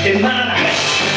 in my bed.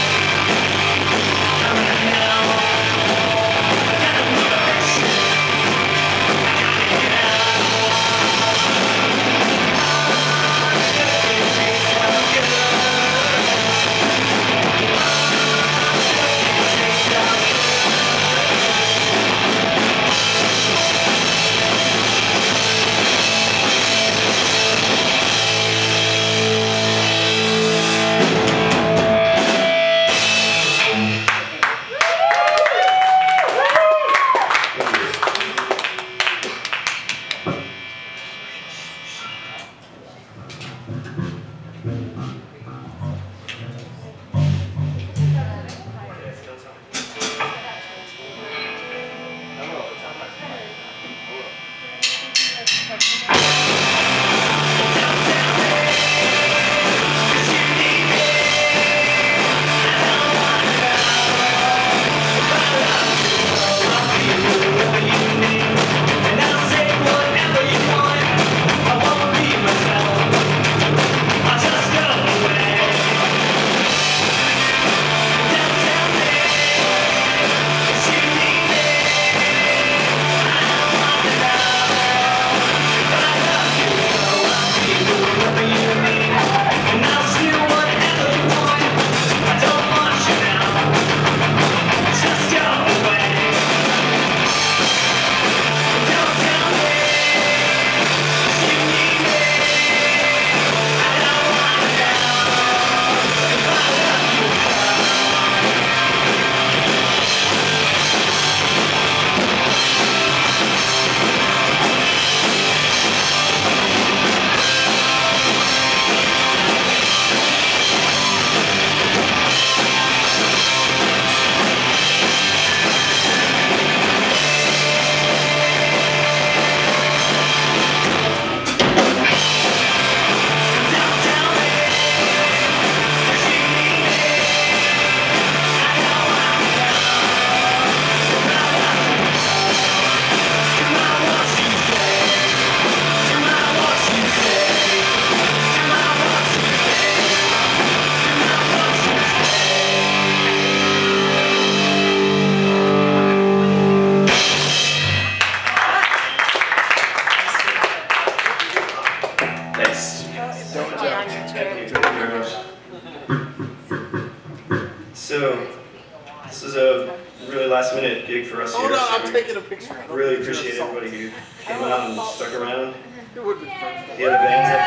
So, this is a really last minute gig for us here. Hold on, so I'm taking a picture. Really appreciate everybody who came out and stuck around. It would be fun. The other bands that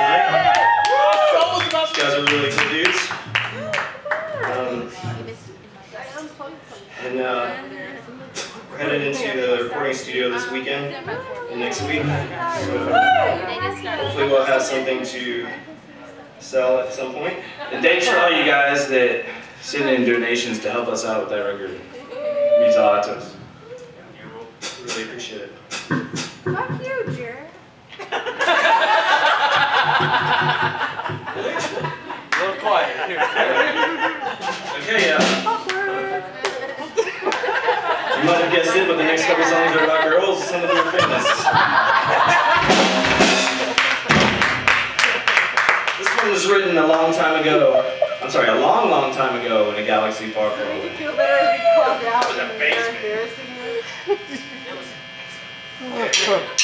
played here tonight. These guys are really good dudes. We're headed into the recording studio this weekend and next week. So hopefully we'll have something to sell at some point. And thanks for all you guys that send in donations to help us out with that record. It means a lot to us. Really appreciate it. Fuck you, Jared. A little quiet here. Okay, you might have guessed it, but the next couple songs are about girls, some of them are famous. This one was written a long time ago. I'm sorry, a long, long time ago in a galaxy far, far away. You feel better if you called out In the when basement. you're embarrassing us.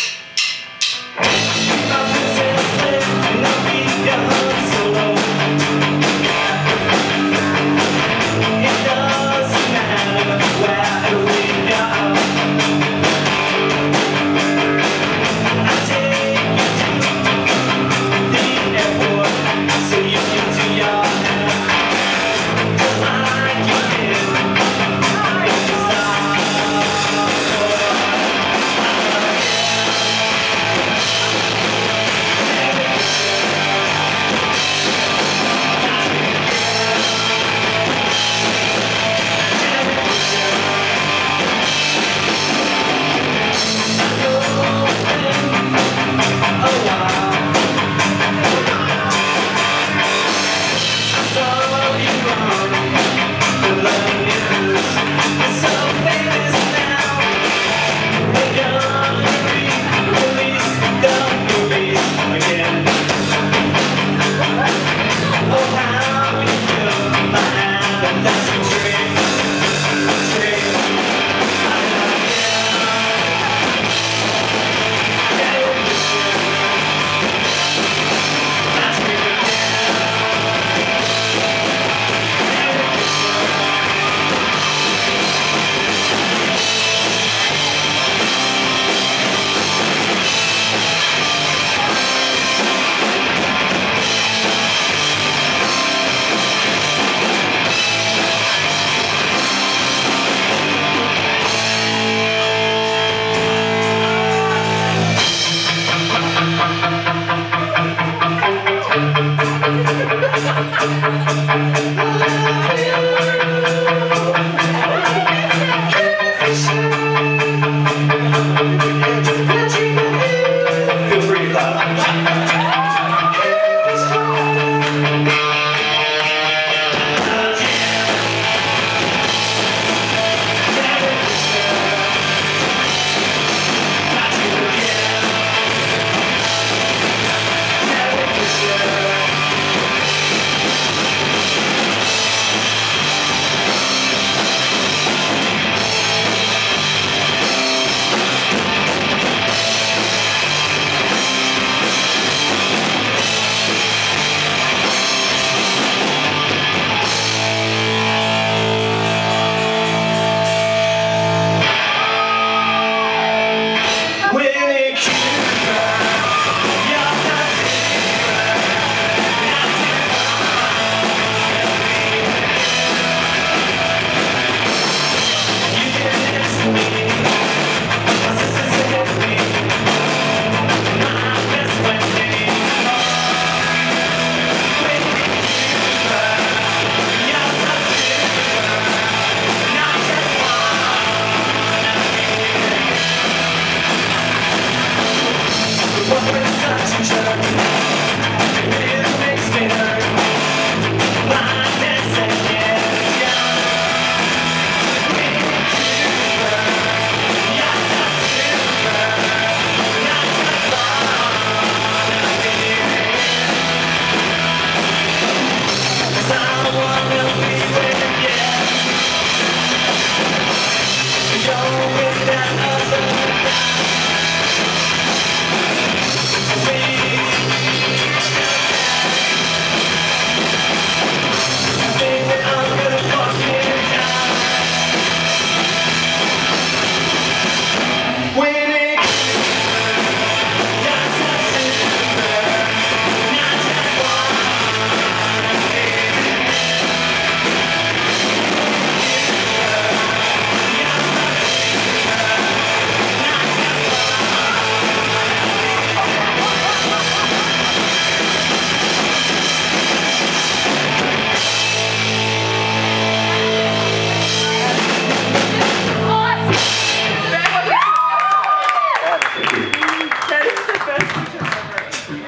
Thank you. That is the best picture ever.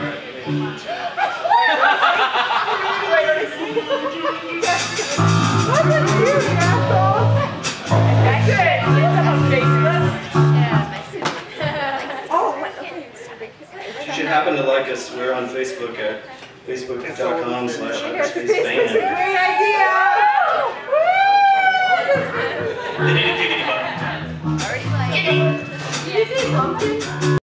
Wait, let me see. What did you, asshole? That's good. It's on Facebook. Oh, what? Okay. You should happen to like us. We're on Facebook at facebook.com/hyperspace It's a band. great idea. They need a giggity button. Did you say pumpkin?